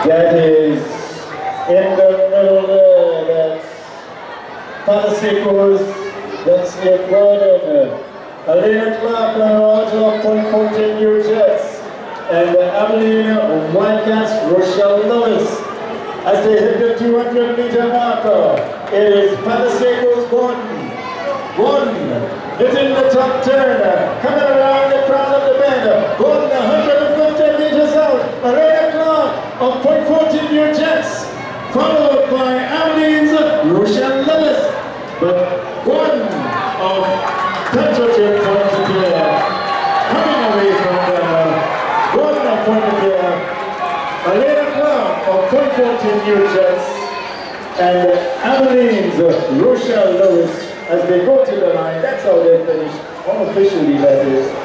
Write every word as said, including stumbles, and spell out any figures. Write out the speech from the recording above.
That is in the middle there. That's Panasicos. That's Nick Gordon. Alina Clark on Roger of point fourteen New Jets. And uh, Abilene Wildcats Rochelle Lewis. As they hit the two hundred meter marker, it is Panasicos Gordon. Gordon hitting the top turn, coming around the crown of the bend. Gordon one hundred fifty meters out. Alina Clark of point fourteen New Jets. Followed by Abilene's Rochelle Lewis. But Gordon of Petrochip Point Clear coming away from the Gordon of Point Clear. Alina Clark of point fourteen New Jets. And Abilene's Rochelle Lewis as they go to the line. That's how they finish unofficially, that is.